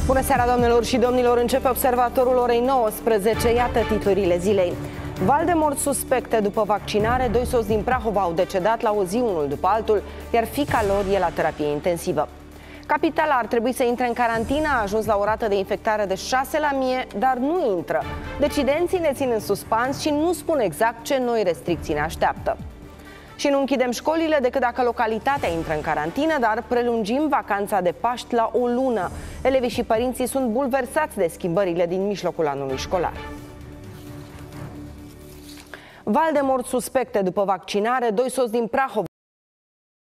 Bună seara, doamnelor și domnilor! Începe observatorul orei 19. Iată titlurile zilei. Val de morți suspecte după vaccinare. 2 soți din Prahova au decedat la o zi unul după altul, iar fiica lor e la terapie intensivă. Capitala ar trebui să intre în carantină, a ajuns la o rată de infectare de 6 la 1000, dar nu intră. Decidenții ne țin în suspans și nu spun exact ce noi restricții ne așteaptă. Și nu închidem școlile decât dacă localitatea intră în carantină, dar prelungim vacanța de Paști la o lună. Elevii și părinții sunt bulversați de schimbările din mijlocul anului școlar. Val de morți suspecte după vaccinare. 2 soți din Prahova